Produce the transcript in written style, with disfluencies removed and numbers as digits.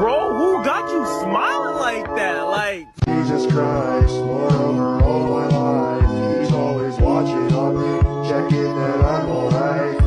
bro? Who got you smiling like that? Like, Jesus Christ, Lord over all my life. He's always watching on me, checking that I'm alright.